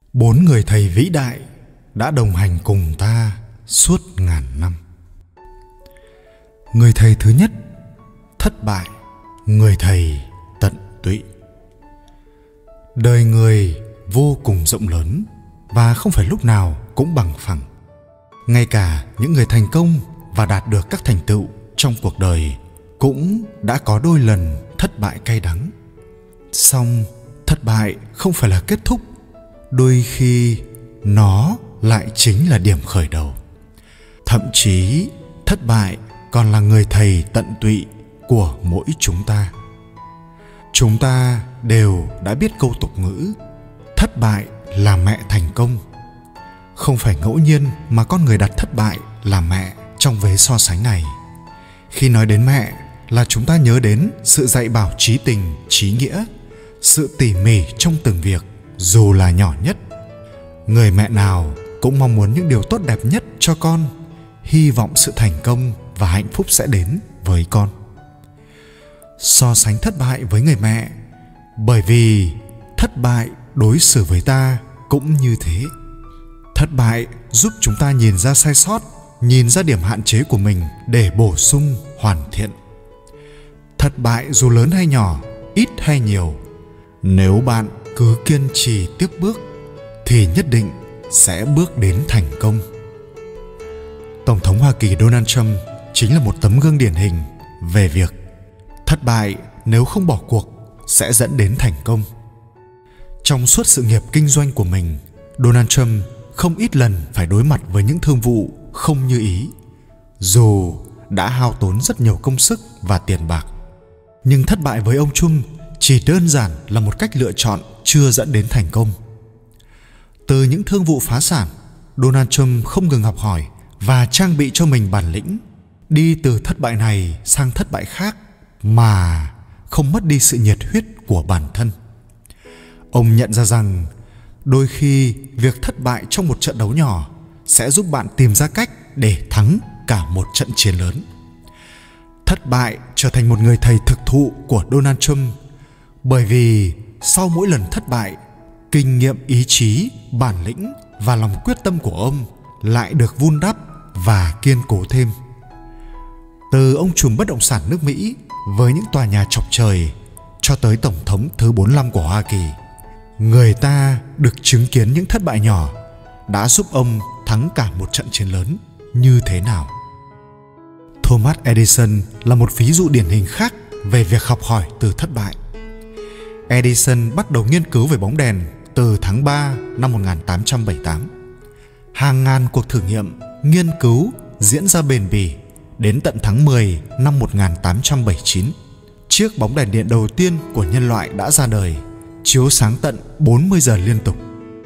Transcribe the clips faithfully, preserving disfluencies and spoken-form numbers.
Bốn người thầy vĩ đại đã đồng hành cùng ta suốt ngàn năm. Người thầy thứ nhất, thất bại. Người thầy tận tụy. Đời người vô cùng rộng lớn và không phải lúc nào cũng bằng phẳng. Ngay cả những người thành công và đạt được các thành tựu trong cuộc đời cũng đã có đôi lần thất bại cay đắng. Song thất bại không phải là kết thúc, đôi khi nó lại chính là điểm khởi đầu. Thậm chí thất bại còn là người thầy tận tụy của mỗi chúng ta. Chúng ta đều đã biết câu tục ngữ thất bại là mẹ thành công. Không phải ngẫu nhiên mà con người đặt thất bại là mẹ trong vế so sánh này. Khi nói đến mẹ là chúng ta nhớ đến sự dạy bảo trí tình, trí nghĩa, sự tỉ mỉ trong từng việc dù là nhỏ nhất. Người mẹ nào cũng mong muốn những điều tốt đẹp nhất cho con, hy vọng sự thành công và hạnh phúc sẽ đến với con. So sánh thất bại với người mẹ, bởi vì thất bại đối xử với ta cũng như thế. Thất bại giúp chúng ta nhìn ra sai sót, nhìn ra điểm hạn chế của mình để bổ sung, hoàn thiện. Thất bại dù lớn hay nhỏ, ít hay nhiều, nếu bạn cứ kiên trì tiếp bước thì nhất định sẽ bước đến thành công. Tổng thống Hoa Kỳ Donald Trump chính là một tấm gương điển hình về việc thất bại nếu không bỏ cuộc sẽ dẫn đến thành công. Trong suốt sự nghiệp kinh doanh của mình, Donald Trump không ít lần phải đối mặt với những thương vụ không như ý, dù đã hao tốn rất nhiều công sức và tiền bạc. Nhưng thất bại với ông Trump chỉ đơn giản là một cách lựa chọn chưa dẫn đến thành công. Từ những thương vụ phá sản, Donald Trump không ngừng học hỏi và trang bị cho mình bản lĩnh, đi từ thất bại này sang thất bại khác mà không mất đi sự nhiệt huyết của bản thân. Ông nhận ra rằng đôi khi việc thất bại trong một trận đấu nhỏ sẽ giúp bạn tìm ra cách để thắng cả một trận chiến lớn. Thất bại trở thành một người thầy thực thụ của Donald Trump, bởi vì sau mỗi lần thất bại, kinh nghiệm, ý chí, bản lĩnh và lòng quyết tâm của ông lại được vun đắp và kiên cố thêm. Từ ông trùm bất động sản nước Mỹ với những tòa nhà chọc trời cho tới tổng thống thứ bốn mươi lăm của Hoa Kỳ, người ta được chứng kiến những thất bại nhỏ đã giúp ông thắng cả một trận chiến lớn như thế nào. Thomas Edison là một ví dụ điển hình khác về việc học hỏi từ thất bại. Edison bắt đầu nghiên cứu về bóng đèn từ tháng ba năm một nghìn tám trăm bảy mươi tám. Hàng ngàn cuộc thử nghiệm, nghiên cứu diễn ra bền bỉ đến tận tháng mười năm một nghìn tám trăm bảy mươi chín. Chiếc bóng đèn điện đầu tiên của nhân loại đã ra đời, chiếu sáng tận bốn mươi giờ liên tục.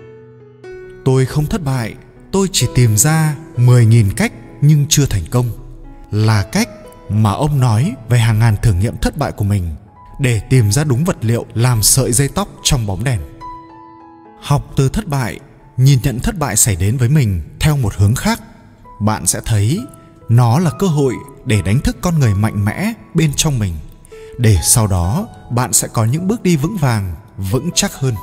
Tôi không thất bại, tôi chỉ tìm ra mười nghìn cách nhưng chưa thành công, là cách mà ông nói về hàng ngàn thử nghiệm thất bại của mình để tìm ra đúng vật liệu làm sợi dây tóc trong bóng đèn. Học từ thất bại, nhìn nhận thất bại xảy đến với mình theo một hướng khác, bạn sẽ thấy nó là cơ hội để đánh thức con người mạnh mẽ bên trong mình, để sau đó bạn sẽ có những bước đi vững vàng, vững chắc hơn.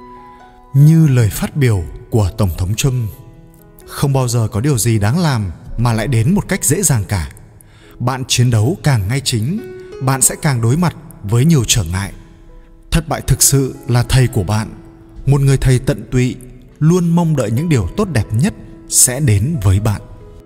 Như lời phát biểu của Tổng thống Trump, không bao giờ có điều gì đáng làm mà lại đến một cách dễ dàng cả. Bạn chiến đấu càng ngay chính, bạn sẽ càng đối mặt với nhiều trở ngại. Thất bại thực sự là thầy của bạn, một người thầy tận tụy, luôn mong đợi những điều tốt đẹp nhất sẽ đến với bạn.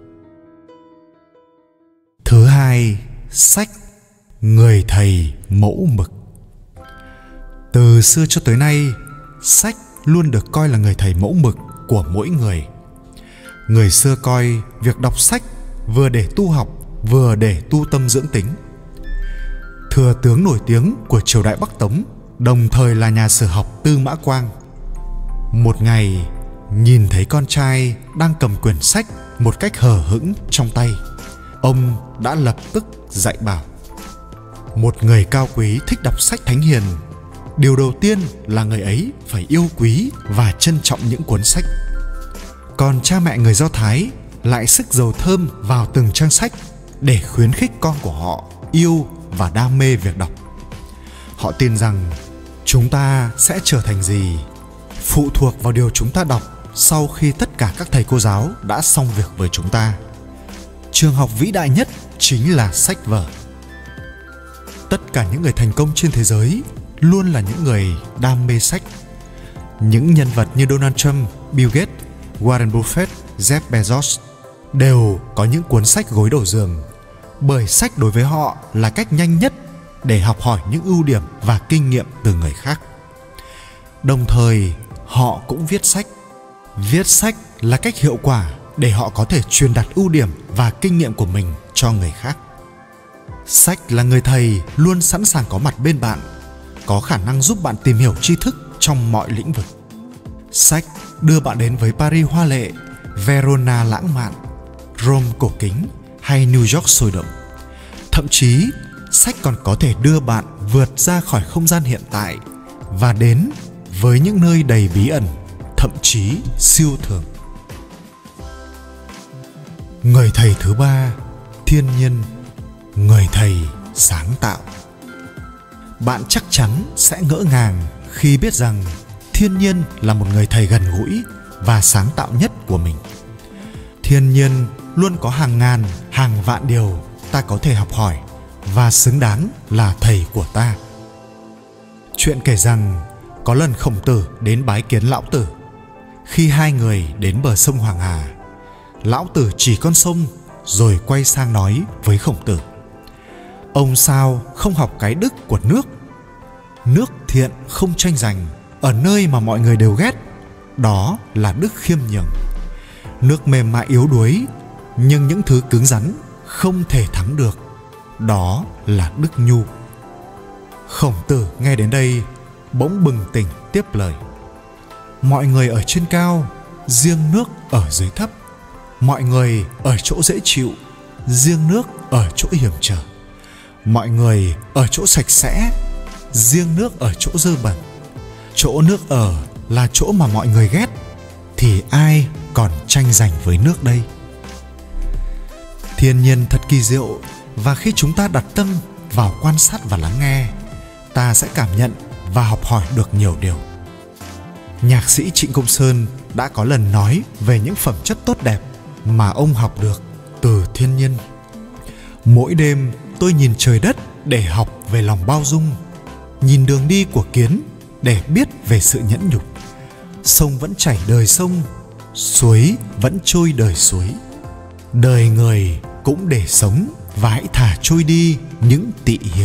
Thứ hai, sách người thầy mẫu mực. Từ xưa cho tới nay, sách luôn được coi là người thầy mẫu mực của mỗi người. Người xưa coi việc đọc sách vừa để tu học, vừa để tu tâm dưỡng tính. Thừa tướng nổi tiếng của triều đại Bắc Tống, đồng thời là nhà sử học Tư Mã Quang, một ngày nhìn thấy con trai đang cầm quyển sách một cách hờ hững trong tay, ông đã lập tức dạy bảo: một người cao quý thích đọc sách thánh hiền, điều đầu tiên là người ấy phải yêu quý và trân trọng những cuốn sách. Còn cha mẹ người Do Thái lại sức dầu thơm vào từng trang sách để khuyến khích con của họ yêu và đam mê việc đọc. Họ tin rằng chúng ta sẽ trở thành gì phụ thuộc vào điều chúng ta đọc sau khi tất cả các thầy cô giáo đã xong việc với chúng ta. Trường học vĩ đại nhất chính là sách vở. Tất cả những người thành công trên thế giới luôn là những người đam mê sách. Những nhân vật như Donald Trump, Bill Gates, Warren Buffett, Jeff Bezos đều có những cuốn sách gối đầu giường, bởi sách đối với họ là cách nhanh nhất để học hỏi những ưu điểm và kinh nghiệm từ người khác. Đồng thời, họ cũng viết sách. Viết sách là cách hiệu quả để họ có thể truyền đạt ưu điểm và kinh nghiệm của mình cho người khác. Sách là người thầy luôn sẵn sàng có mặt bên bạn, có khả năng giúp bạn tìm hiểu tri thức trong mọi lĩnh vực. Sách đưa bạn đến với Paris hoa lệ, Verona lãng mạn, Rome cổ kính hay New York sôi động. Thậm chí, sách còn có thể đưa bạn vượt ra khỏi không gian hiện tại và đến với những nơi đầy bí ẩn, thậm chí siêu thường. Người thầy thứ ba, thiên nhiên, người thầy sáng tạo. Bạn chắc chắn sẽ ngỡ ngàng khi biết rằng thiên nhiên là một người thầy gần gũi và sáng tạo nhất của mình. Thiên nhiên luôn có hàng ngàn, hàng vạn điều ta có thể học hỏi và xứng đáng là thầy của ta. Chuyện kể rằng có lần Khổng Tử đến bái kiến Lão Tử. Khi hai người đến bờ sông Hoàng Hà, Lão Tử chỉ con sông rồi quay sang nói với Khổng Tử: ông sao không học cái đức của nước? Nước thiện không tranh giành ở nơi mà mọi người đều ghét, đó là đức khiêm nhường. Nước mềm mại yếu đuối, nhưng những thứ cứng rắn không thể thắng được, đó là đức nhu. Khổng Tử nghe đến đây bỗng bừng tỉnh tiếp lời: mọi người ở trên cao, riêng nước ở dưới thấp. Mọi người ở chỗ dễ chịu, riêng nước ở chỗ hiểm trở. Mọi người ở chỗ sạch sẽ, riêng nước ở chỗ dơ bẩn. Chỗ nước ở là chỗ mà mọi người ghét, thì ai còn tranh giành với nước đây? Thiên nhiên thật kỳ diệu, và khi chúng ta đặt tâm vào quan sát và lắng nghe, ta sẽ cảm nhận và học hỏi được nhiều điều. Nhạc sĩ Trịnh Công Sơn đã có lần nói về những phẩm chất tốt đẹp mà ông học được từ thiên nhiên. Mỗi đêm tôi nhìn trời đất để học về lòng bao dung, nhìn đường đi của kiến để biết về sự nhẫn nhục. Sông vẫn chảy đời sông, suối vẫn trôi đời suối. Đời người cũng để sống, và hãy thả trôi đi những tị hiềm.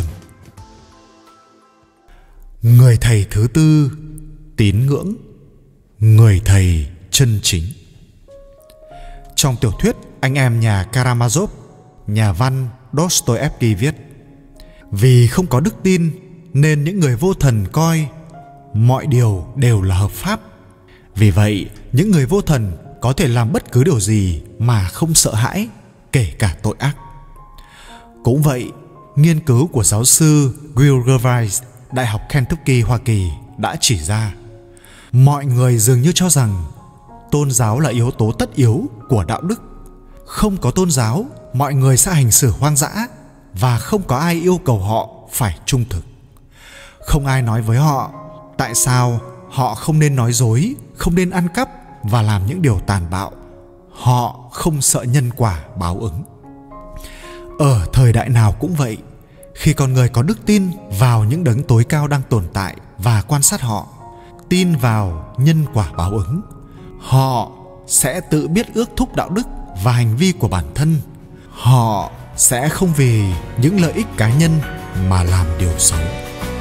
Người thầy thứ tư, tín ngưỡng, người thầy chân chính. Trong tiểu thuyết Anh em nhà Karamazov, nhà văn Dostoevsky viết: vì không có đức tin nên những người vô thần coi mọi điều đều là hợp pháp. Vì vậy, những người vô thần có thể làm bất cứ điều gì mà không sợ hãi, kể cả tội ác. Cũng vậy, nghiên cứu của giáo sư Will Gervais, Đại học Kentucky, Hoa Kỳ đã chỉ ra mọi người dường như cho rằng tôn giáo là yếu tố tất yếu của đạo đức. Không có tôn giáo, mọi người sẽ hành xử hoang dã và không có ai yêu cầu họ phải trung thực. Không ai nói với họ tại sao họ không nên nói dối, không nên ăn cắp và làm những điều tàn bạo. Họ không sợ nhân quả báo ứng. Ở thời đại nào cũng vậy, khi con người có đức tin vào những đấng tối cao đang tồn tại và quan sát họ, tin vào nhân quả báo ứng, họ sẽ tự biết ước thúc đạo đức và hành vi của bản thân. Họ sẽ không vì những lợi ích cá nhân mà làm điều xấu.